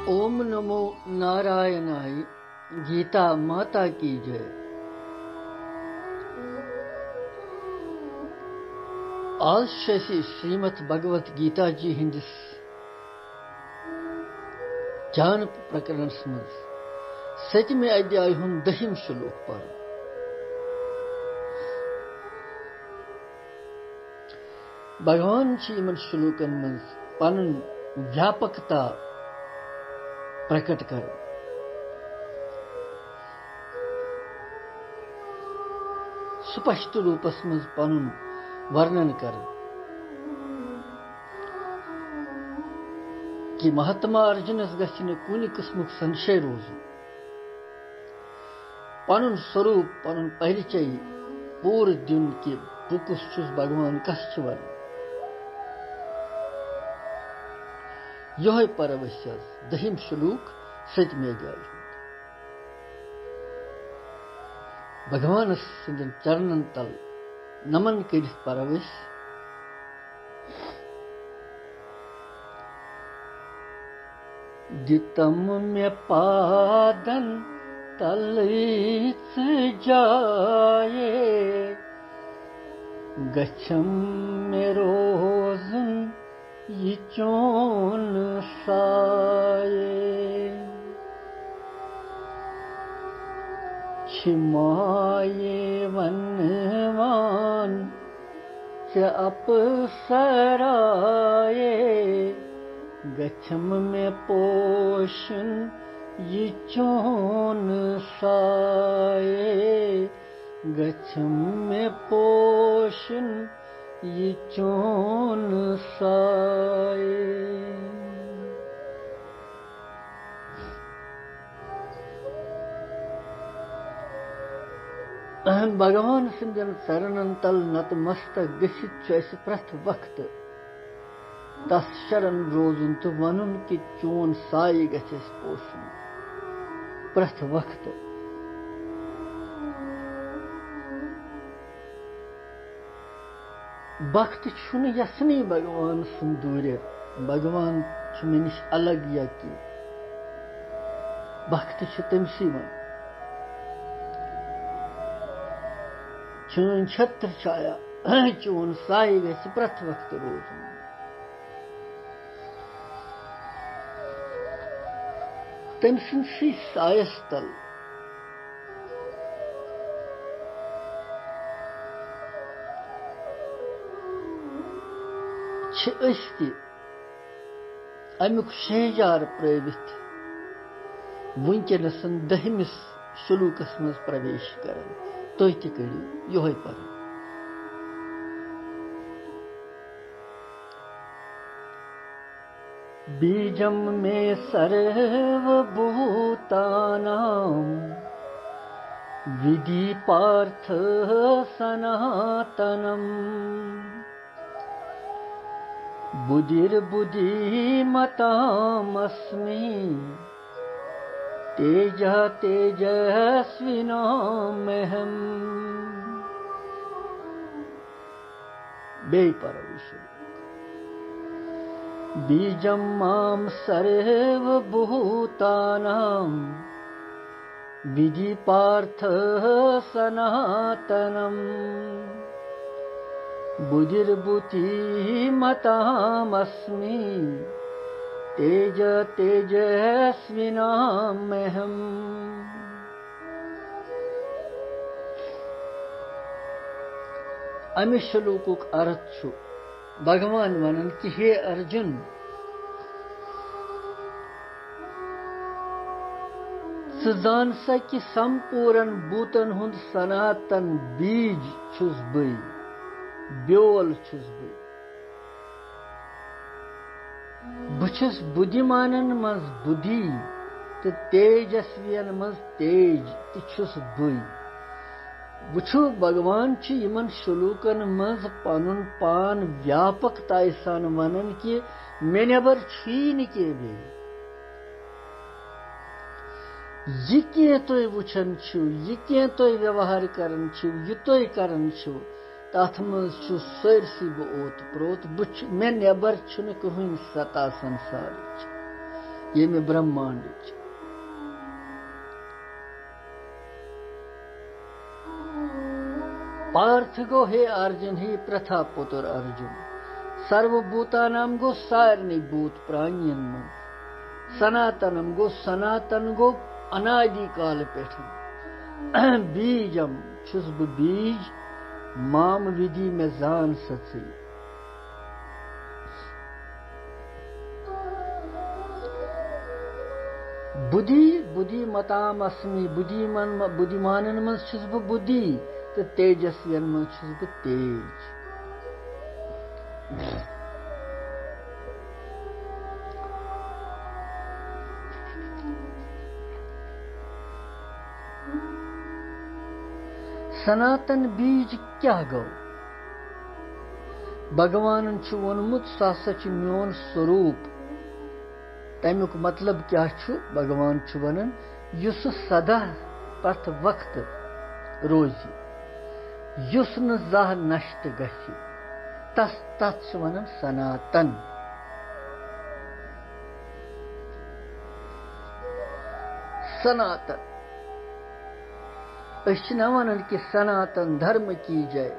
ओम नमो नारायणाय। गीता माता की जय। आज श्रीमद् भगवत गीता जी हिंदिस ज्ञान प्रकरण मज 7वें अध्याय हुन 10 श्लोक पर भगवान इन श्लोकन मज पन व्यापकता प्रकट कर स्पष्ट रूपस मज पन वर्णन कर कि महात्मा अर्जुनस गछिन कुनि किस्मुक संशय रोज पन स्वरूप पन परिचय पूर दिन कि बुकुस छुस भगवान कस वन यह परवश्यस 10 श्लोक 7वें अध्याय भगवान सिंदन चरणन तल नमन कर परवश दितम में पादन तल जाए गच्छम में रोजन ये चोन साये छिमाये वनवान च अपसराये गच्छम में पोषण ये चोन साये गच्छम में पोषण ये चोन साये। भगवान सिंदन शरणन तल नतमस्तक गसित प्रथ वक्त तस शरण रोजुन तो वनुन कि चोन साये गछस पोषण प्रथ वक्त वक्त छुन यसनी भगवान सुंदूर भगवान मे निश अलग या कि वक्त तमसी वन चोन छत्र छाया चोन साये गस प्रथ वक्त रोज तम सी सायस तल अमुक शहजार प्रवित वुनकनस 10 श्लोकस मज प्रवेश कर तुह तु करू यह पर बीजम में सर्वभूतानां विधि पार्थ सनातनम बुद्धिर्बुद्धि मतामस्मि तेज तेजस्विनामहम् बे परविश्व बीजम माम सर्वभूतानां विधि पार्थ सनातनम् बुद्धिर्बुद्धि मतामस्मि तेज तेजस्विनामहम्। अमि श्लोकुक अर्थ छु भगवान वनन कि हे अर्जुन जान सा कि संपूर्ण भूतन हुंद सनातन बीज छुस बई ब्योल छुस बई बुछुस बुद्धिमानन मज बुद्धि तो तेजस्वियन मज तेज तुछुस बई वुछु भगवान यमन श्लोकन मज पनुन पान व्यापकता सान वनन कि मे नबर छी नी बे यह क्या तुम वुछन यह क्या तुम व्यवहार करन यह तुम करन तथ मज सरसी बह ओत प्रोत मे नबर कहीं सता संसार ये ब्रह्मांड पार्थ गो हे अर्जुन हे प्रथा पुत्र अर्जुन सर्वभूतानाम गो सारनी भूत प्राणियन मन सनातनम गो सनातन गो अनादि काल पेठ बीजम छुस बह बीज माम विधि में जान सची बुद्धि बुद्धि मताम अस्मि बुद्धिमानन मं छुस बह बुद्धि तो तेजस्वियन मं छुस बह तेज सनातन बीज क्या गो भगवान वोनमुत सच मोन स्वरूप तमुक मतलब क्या भगवान वनान युस सदा पथ वक्त रोजी युस न जह नष्ट गछि तस तत् वनान सनातन सनातन वनान कि सनातन धर्म की जय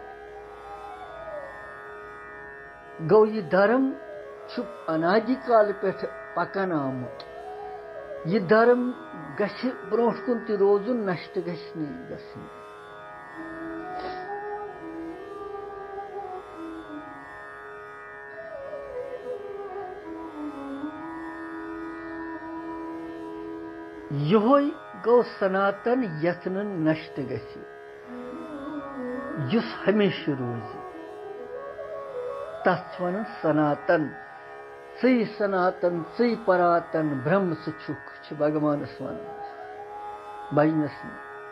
गो ये धर्म अनादिकाल पे पकन आमुत ये धर्म गछ ब्रोह कुन ति रोजुन नष्ट गछ गछन योई गो सनातन यथन नष्ट गछि युस हमेशा रोज तत् वनान सनातन सही सनातन सही परातन ब्रह्म सुख भगवान वन बजनस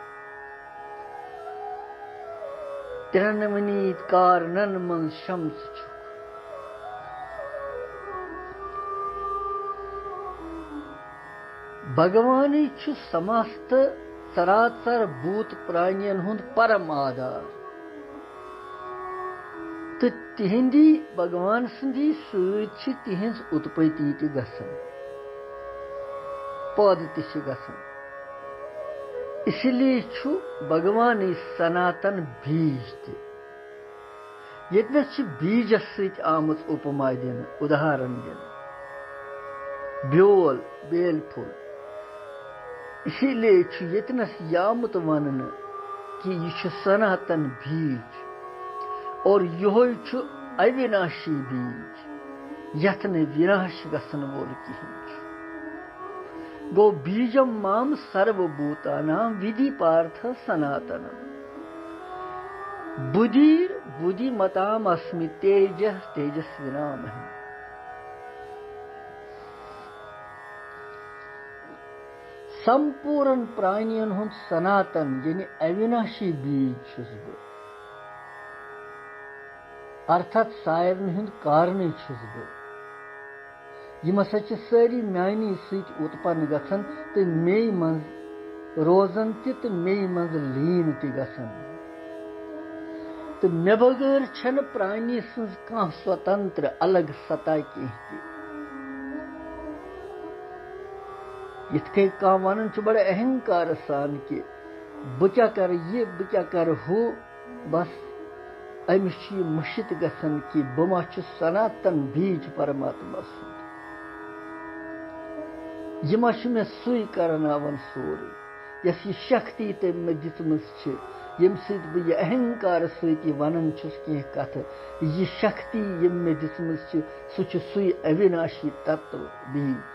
त्रिनवनीत कारणन मन शम्स छुक भगवान समस्त सरासर भूत प्राणियन हुंद परम आधार तो तिहंदी भगवान संदी सत तिहंज उत्पत्ति ति गसन पद ति गसन इसलिए छु भगवान सनातन बीज ति यतनस बीज सत आमुत उपमा दिन उदाहरण दिन ब्योल बेल फुल इसीलिए छु यतनस यामुत वनन कि यह सनातन बीज और यह अविनाशी बीज यथन विनाश गसन वोल कहीं गो बीजम माम सर्वभूतानाम विधि पार्थ सनातन बुधिर बुद्धिमताम अस्मि तेजस तेजस्विनाम है संपूर्ण प्राणियन हुंद सनातन यानी अविनाशी बीज छुस बह अर्थात सायरन हुंद कारण छुस बह यम हसा सारी मानी सत उत्पन्न गसन तो मे मज रोजन तो मे मज लीन ति गसन तो मे बगैर छन प्राणी सज कह स्वतंत्र अलग सत्ता कह इतके कह वन बड़े अहंकार सान कि बह क्या कर ये बह क्या कर हो बस अमिस मुशित गसन कि बह मा सनातन बीज परमात्मा सुंद यह मा मे सुई करनावन सोरे यस यह शक्ति तम मे दितमस यम सत बह यह अहंकार सत वनान कह कथ यह शक्ति यम मे दितमस सह सुई अविनाशी तत्व बीज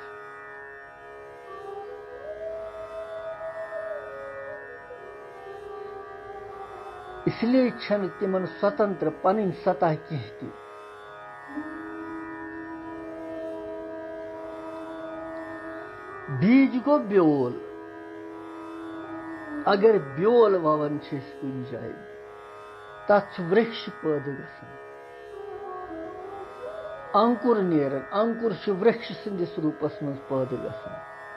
इसलिए छन तिमन स्वतंत्र पन सतह कह बीज गो ब्योल अगर ब्योल ववन कुन जाए तथ वृक्ष पैद गसन अंकुर नेरन अंकुर वृक्ष संदिस रूपस मज पैद गसन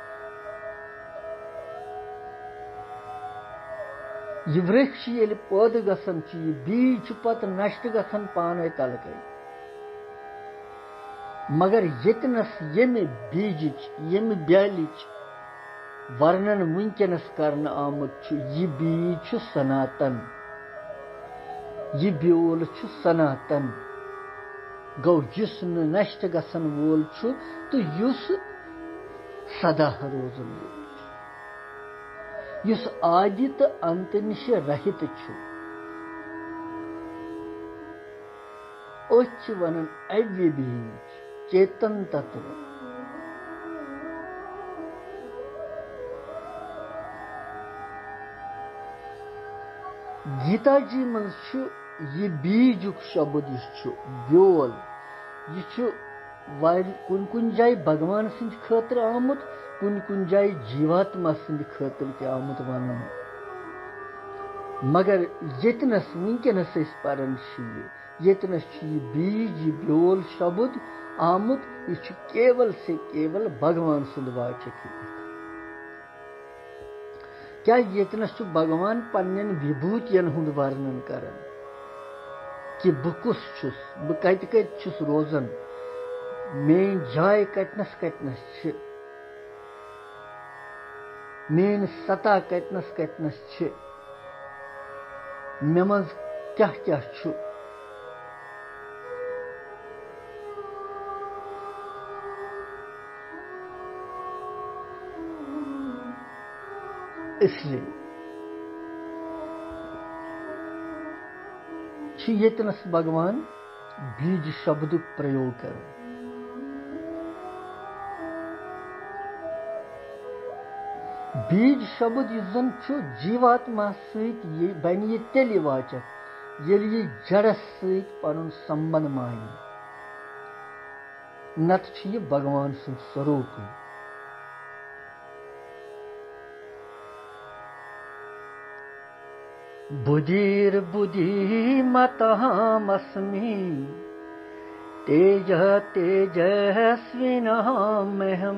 यह वृक्ष ये पैद गसन यह बीज पत नष्ट गसन पाने तलक मगर यतनस यम बीजिच यम ब्यालिच वर्णन वुनकनस करन आमुत यह बीज सनातन, यह ब्योल सनातन गो युस नष्ट गसन वोल तो युस सदा रोजन वोल युस आदि तो अंत निश रहित वन अव्य बीज चेतन तत्व। गीता जी मज यह बीजुक शब्द ब्योल यह कुन कुन जाय भगवान सिंद खतर आमुत, कुन कुन जाय जीवात्मा सिंद खतर ते आमुत वन। मगर यतनस वुनकनस परन यतनस यह बीज यह ब्योल शब्द आमुत यह केवल से केवल भगवान सुंद वाचक। क्या यतनस भगवान पन्न विभूतियन हुंद वर्णन करन कि बह कुस छुस, बह कत छुस रोजन, मेन जाय कतनस कतनस छ, मेन सता कतनस कतनस छ, मे मज क्या क्या छु। इसलिए यतनस भगवान बीज शब्द प्रयोग कर। बीज शब्द जन जीवात्मा सहित बन तेल वाचक ये जड़स सहित पनुन संबंध माने, नत यह भगवान सुंद स्वरूप। बुधिर बुद्धिमतामस्मि तेज तेजस्विनामहम्।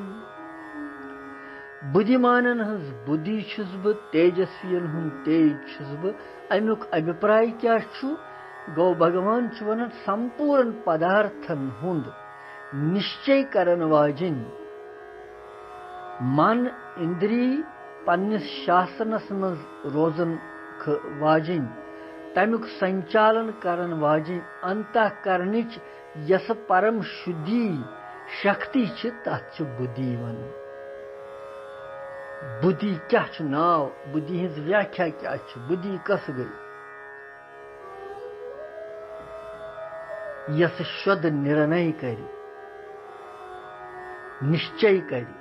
बुद्धिमानन हज बुद्धि छुस बह, तेजस्वियन हुंद तेज छुस बह। अमुक अभिप्राय क्या छु? गो भगवान वन संपूर्ण पदार्थन हुंद निश्चय करन वाजिन मन इंद्री पन्निस शासनस मज रोजन वाजिन, तमुक संचालन करन वाजिन अंतःकरणिच यस परम शुद्धि शक्ति छ तथ बुद्धि वन। बुद्धि क्या छ नाव, बुद्धि हिंज व्याख्या क्या छ, बुद्धि कस गई यस शुद्ध निर्णय करी, निश्चय करी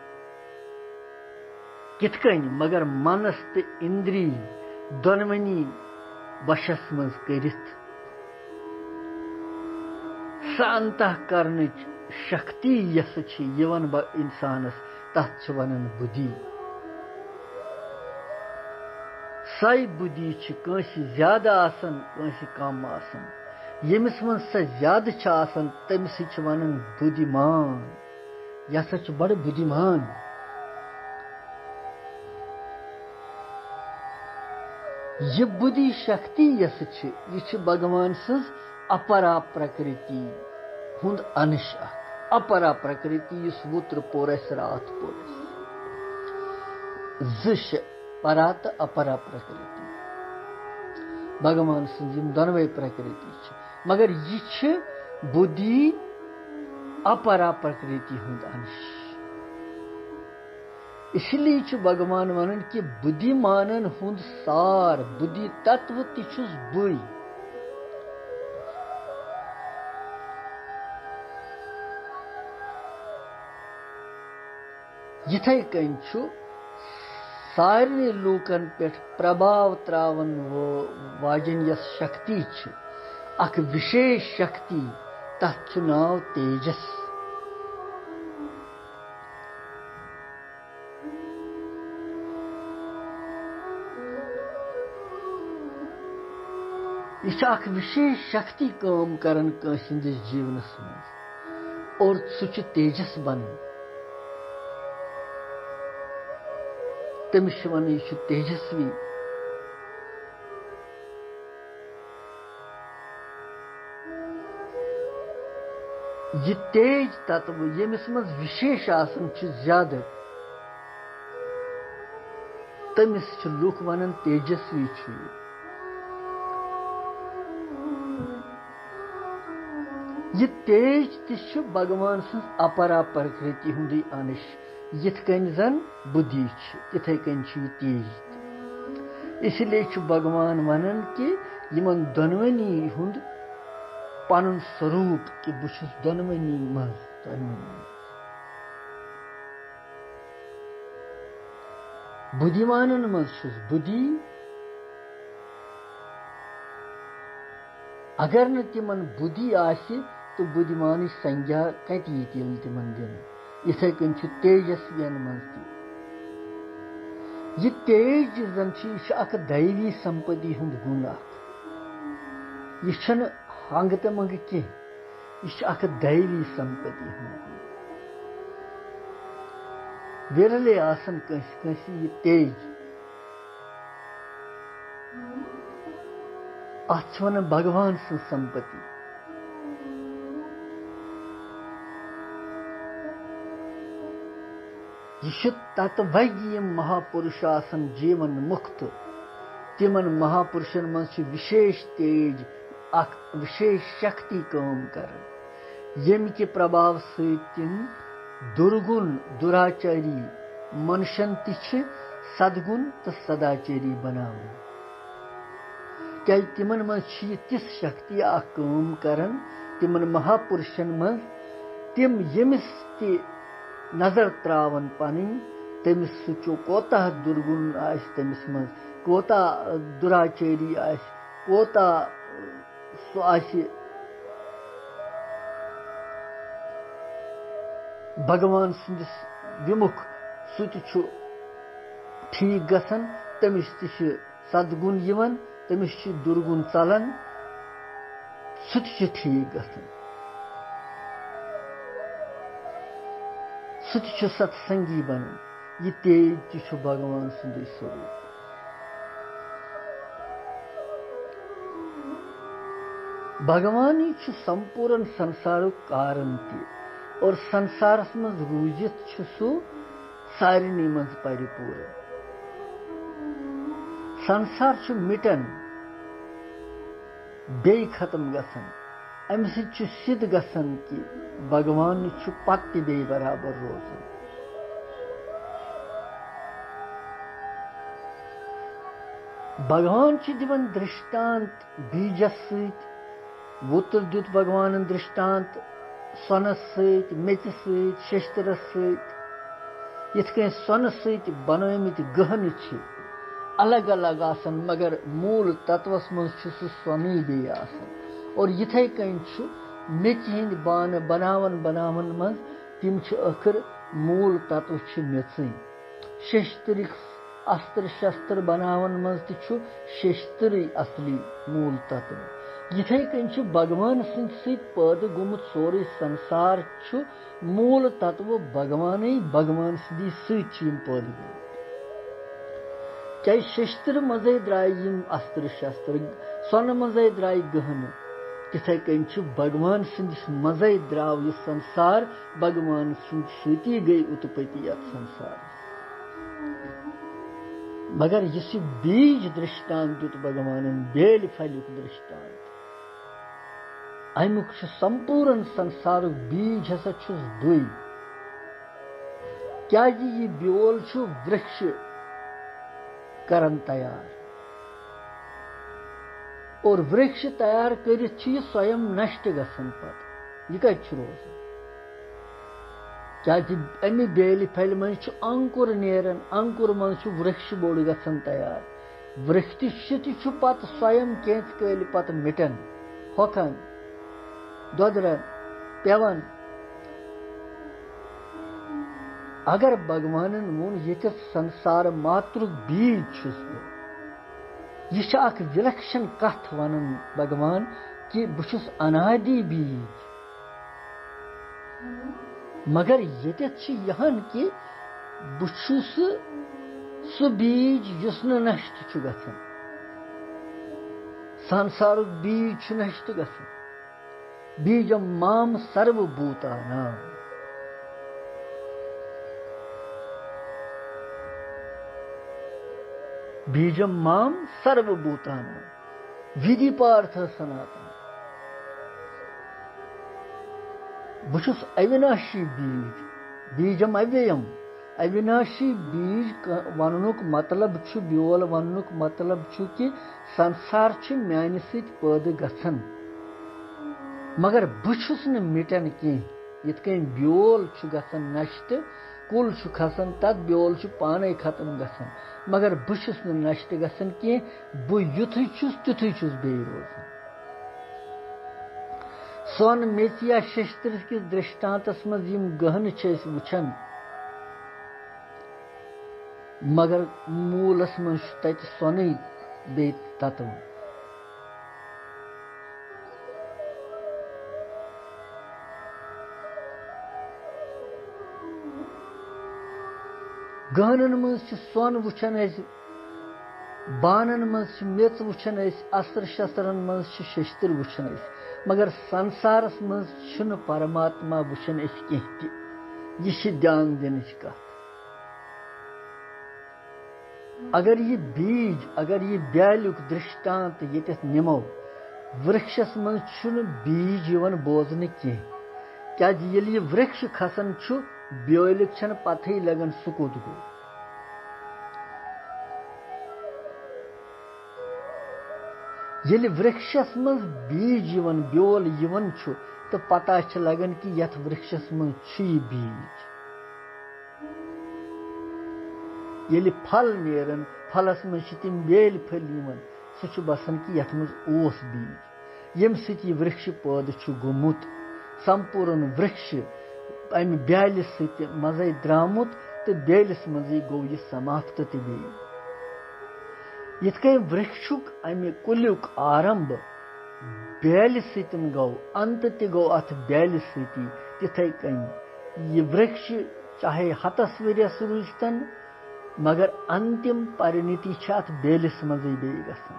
कितकन मगर मनस ते इंद्री दोनवनी वशस मज करित स अंतःकरणिच शक्ति यस छी यवन इंसानस तथ छ वनन बुद्धि। सई बुद्धि छ कंसी ज्यादा आसन कंसी कम आसन, यमिस मन स ज्यादा छ आसन तमिस छ वनन बुद्धिमान, यस छ बड़ बुद्धिमान। यह बुद्धि शक्ति यस छ यह छ भगवान सज अपरा प्रकृति हुंद अंश। अपरा प्रकृति यस वुत्र पोरस रात पोरस जश परा तो अपरा प्रकृति भगवान सज दोनवे प्रकृति छ। मगर यह छ बुद्धि अपरा प्रकृति हुंद अंश। इसलिए छ भगवान वनन कि बुद्धिमानन हुंद सार बुद्धि तत्व तिछुस बुई। यथे कन छु सारे लूकन पे प्रभाव त्रावन वो वाजन यस शक्ति छ अक विशेष शक्ति तथ छु नाव तेजस। यह विशेष शक्ति काम करन कंसिंदिस जीवनस मज और सु तेजस बन। तमिस वन यह तेजस्वी। यह तेज तत्व यमिस मज विशेष आसन ज्यादा तमिस लुक वनान तेजस्वी यह तेज तह भगवान सज अपरा प्रकृति हुंदी अंश यथ कन जन बुद्धि तिथे कन तेज इसलिए भगवान वनान कि यमन दोनवनी हुंद पनुन स्वरूप कि बुछ दोनवनी मज बुद्धिमानन मज बुद्धि अगर न तिमन बुद्धि आसि तो बुद्धिमान संज्ञा कत तिमन दिन इथे कन तेजस्वियन मज यह तेज जन अख दैवी संपत्ति हुंद गुण यह हंग तो मंग कह यह दैवी संपत्ति हुंद विरले आसन कंसी यह तेज अथ वन भगवान सं संपत्ति यह तत्वज्ञ महापुरुष आसन जीवन मुक्त तिमन महापुरुषन मज विशेष तेज विशेष शक्ति काम कर यम के प्रभाव सतिम दुर्गुण दुराचारी मनुष्यन तिछ सदगुण तो सदाचारी बनावन क्या तिमन मज तिस शक्ति काम करन तिमन महापुरुषन मज तिम यमिस ते नजर त्रावन पनी तमिस सुचो कोता दुर्गुण आस तमिस मज कोता दुराचारी आस कोता सो आसि भगवान सिंदिस विमुख सु ठीक गसन तमिस तिश सदगुण यवन तमिस दुर्गुण चलन सु ठीक गसन सु सत्संगी बनन यह तेज भगवान सुंद स्वरूप भगवान संपूर्ण संसार कारण ते और संसारस मज रूजित सु सारिनी मज परिपूर्ण संसार मिटन बे खत्म गसन अम सिद्ध गसन कि भगवान पत्त बे बराबर रोजन भगवान दिवन दृष्टांत बीजस सत वुतर दुत भगवान दृष्टांत सोनस सत मेच सत शस्त्रस सत यथ कन सोन सत बनमित गहन अलग अलग आसन मगर मूल तत्वस मज सोनी बे आसन और यथे कन मेच हिंद बान बनावन बनावन मज तिम आखिर मूल तत्व मेच शस्त्रिक अस्त्र शस्त्र बनावन मज शस्त्र असली मूल तत्व यथे कन भगवान सत पैद गुमुत सोरे संसार मूल तत्व भगवान भगवान सदी सम पैद गए क्या शस्त्र मजे द्राय अस्त्र शस्त्र सोन मजे द्राय गहन तिथे कन भगवान सदिस मजे द्राव यह संसार भगवान सती गई उत्पत्ति अत संसार मगर इस बीज दृष्टांत दुत भगवान बेल फलुक दृष्टांत अमुक संपूर्ण संसार बीज हसा बुई क्या यह ब्योल वृक्ष करन तैयार और वृक्ष तैयार कर स्वयं नष्ट गसन पत यह कत रोजान क्या अमि बेल फल मज अंकुर नेरन अंकुर मज वृक्ष बोड़ गसन तैयार वृक्ष पत स्वयं केंच कल पत मिटन होकन दोदरन पेवन अगर भगवान वोन ये संसार मातृ बीज यह विलक्षण कथ वनन भगवान कि बहु अनादि बीज मगर ये यहान कि बहु सह बीज युस नष्ट गसन संसार बीज नष्ट गसन बीजम माम सर्वभूतानां। बीजम माम सर्वभूतानां विधि पार्थ सनातन। बुछुस अविनाशी बीज, बीजम अव्ययम। अविनाशी बीज वनुक मतलब छु, ब्योल वनुक मतलब छु कि संसार छु म्यानि सति पैदा गछन, मगर बुछुस न मिटन की। यित कन ब्योल छु गछन नष्ट, कुल छु खसन, तत ब्योल छु पाने खत्म गछन, मगर बुछुस न नष्ट गछन की। बु युथुय छुस तिथुय छुस बेयि रोजन। सोन मेचिया शस्त्र किस दृष्टांतस मज यिम गहन छ अस वुछन, मगर मूलस मज तत सोने बे तत्व। गहनन मज सोन वुछन अस, बानन मज मेच वुछन अस, अस्त्र शस्त्रन मज शस्त्र वुछन अस, मगर संसारस मज छुन परमात्मा वुछन अस कह ति। यह ध्यान दिन कथ। अगर ये बीज, अगर ये ब्यालुक दृष्टांत ये निमो, वृक्षस मज छुन बीज यवन बोजन कह। क्या ये वृक्ष खसन छु, ब्योलिक छन पथई लगन सुकुद गो। ये वृक्षस मज बीज यवन, ब्योल यवन छु, तो पता छ लगन कि यथ वृक्षस मज छु यह बीज। ये फल नेरन, फलस मज तिम बेल फल यवन, सह बसान कि यथ मज ओस बीज। यम सति वृक्ष पैदा छु गोमुत, संपूर्ण वृक्ष अमि ब्यालिस सति मजे द्रामुत, तो बेलिस मजे गो यह समाप्त ते बेयि। यिथ कन वृक्षुक अमि कुल्युक आरंभ ब्यालिस सतिन गो, अंत ते गो अथ ब्यालिस सति। तिथे कन यह वृक्ष चाहे हतस वरियस रूजतन, मगर अंतिम परिणति छ अथ बेलिस मजे बेयि गसन।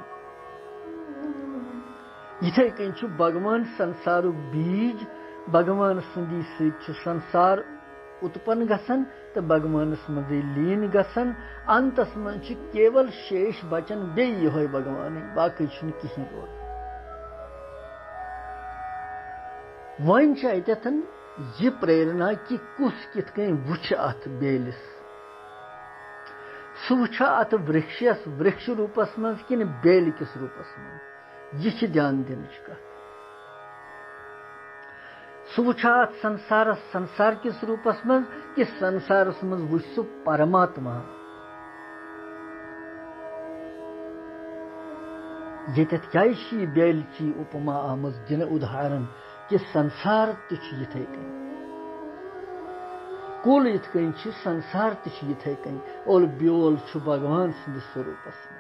इथे कन छु भगवान संसारुक बीज, भगवान संदी सति संसार उत्पन्न गसन, तो भगवान मजे लीन गसन। अंतस मन केवल शेष बचन बेयि यह भगवान, बाकी छुन कहीं रोज। वन अतन यह प्रेरणा कि कुस कित कन वुछ अथ बेलिस। सह वुछा अथ वृक्षस वृक्ष रूपस मज कि बेल किस रूपस मज, यह ध्यान दिन कथ। सह वुछा अथ संसारस संसार किस रूपस मज, कि संसारस मज वुछ सह परमात्मा। यतत क्या बेल ची उपमा आमज दिन उदाहरण कि संसार तिथे कन, कुल इत कन संसार तिथे कन, और ब्योल छु भगवान सद स्वरूपस मज।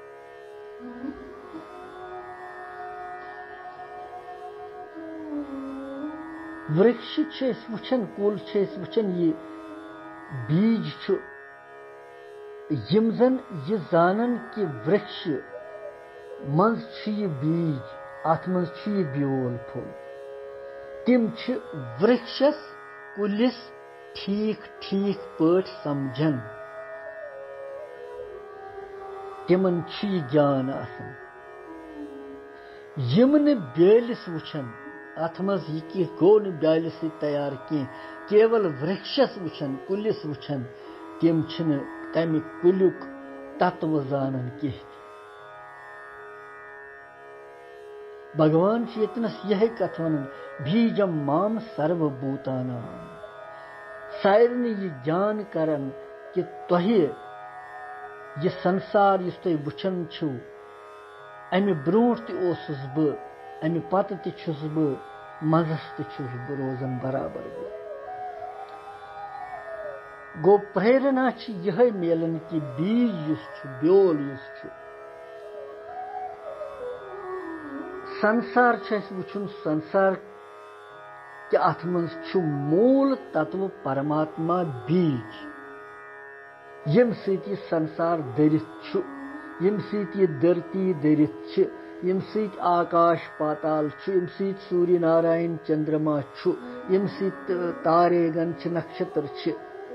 वृक्ष वुछन, कुल वुछन, ये बीज छु यम जन यह जानन कि वृक्ष मज छु यह बीज, अथ मज छु यह ब्योल फुल। तिम छु वृक्षस कुलिस ठीक ठीक पट समझन, तिमन छु यह ज्ञान आसन। यम न बेलिस वुछन, अथ मज यह कि गो न ब्यालिस तैयार कह, केवल वृक्षस वुछन, कुलिस वुछन, तिम छन तमि कुल्युक तत्व जानन कह। भगवान चेतनस यह कथ वन, बीजम माम सर्वभूतानां। सारे यह ज्ञान करन कि तोहे यह संसार इस तुम वुछन छो, अमि ब्रोट तोसुस बह, अमि पत तुस बह, मजस तुस बह रोजन बराबर बह। गो प्रेरणा यह मिलन कि बीज युस छु, ब्योल युस छु, संसार वुछुन, संसार कि अथ मज छु मूल तत्व परमात्मा बीज, यम सत संसार दरित छु, यम सत धरती दरित छ, यम सहित आकाश पाताल छु, यम सहित सूर्य नारायण चंद्रमा छु, यम सहित तारे गण च नक्षत्र च,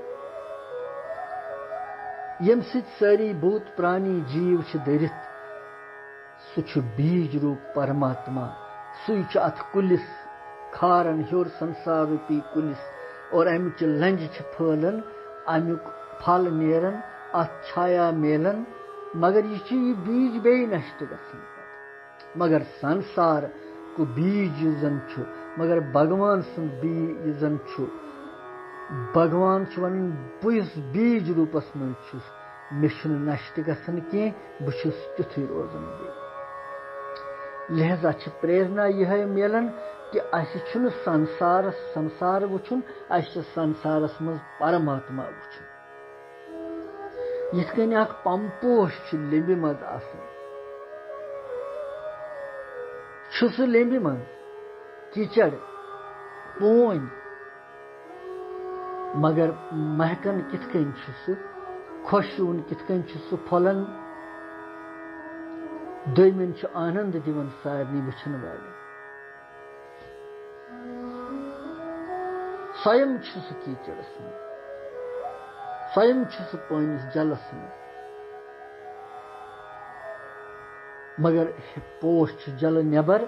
यम सहित सारी भूत प्राणी जीव च दरित, सु छु बीज रूप परमात्मा। सुई छु अथ कुलिस खारन ह्योर संसार रूपी कुलिस, और अमिच लंज छ फहलन, अमुक फल नेरन, अथ छाया मेलन, मगर यह बीज बे नष्ट गसन। मगर संसार को बीज जन छु, मगर भगवान सुन बीज जन छु, भगवान छु वन बुस बीज रूपस मन छुस, मे छु नष्ट गसन के, बह छुस तिथुई रोजन बे। लिहाजा छ प्रेरणा यह मिलन कि अस संसार वुचुन, अस संसारस मज परमात्मा वुचुन। यिथ कनि अख पंपोश छ लेंबि मज आसन, छुस लेंबि मज कीचड़ पोन, मगर महकन किथ कनि छुस, खुशून किथ कनि छुस फलन, दोयमिन छु आनंद दिवन सारनी वुचन वाले। स्वयं छुस कीचड़स में, स्वयं छुस पानिस जलस में, मगर पोश छु जल नेबर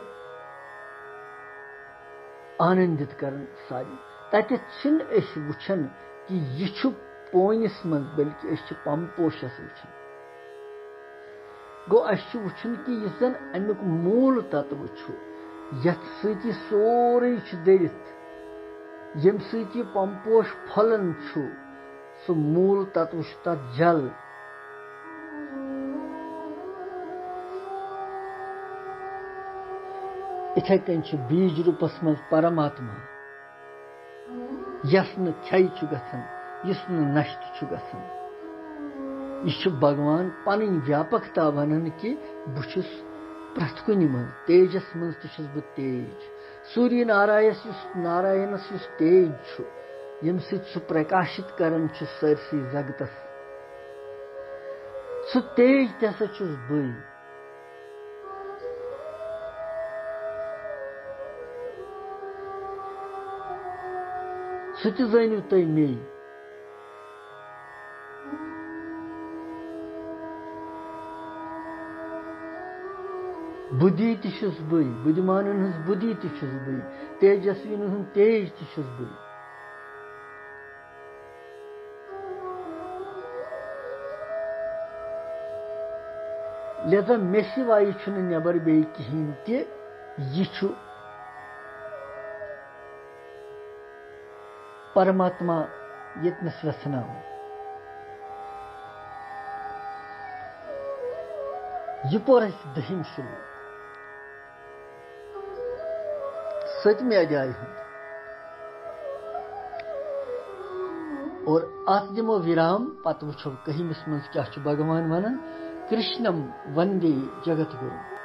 आनंदित करन सारी। तत छिन अस वुचन कि यह छु पोनिस मज, बल्कि अस छु पंपोशस वुचन। गो अस वुचन कि यह जन अमुक मूल तत्व छु, यथ सती सोरे छु दरित, यम सती पंपोश फलन छु, सो मूल तत्व छु तत जल। इथे कन छु बीज रूपस मज परमात्मा, यस न क्षय छु गसन, यस न नष्ट छु गसन। यह भगवान पन व्यापकता वनान कि बहुस प्रथ कुन मज, तेजस मज तुस बह तेज। सूर्य नारायणस युस तेज छु, यम सहित सु प्रकाशित करन छु सरसी जगतस, सु तेज तसा छुस बई। सु त जानिव तुम मे। बुद्धि तुस बई, बुद्धिमान हज बुद्धि तुस बई, तेजस्वी हज तेज तुस बई। लिहाजा मे सिवाय छुन नेबर बे कहीं ते, यह परमात्मा यतनस वसनाव। यह पोर दहिम श्लोक 7वें अध्याय और अत दिमो विराम, पत वुछो कहिमिस मज क्या भगवान वनान। कृष्णम वंदे जगत गुरु।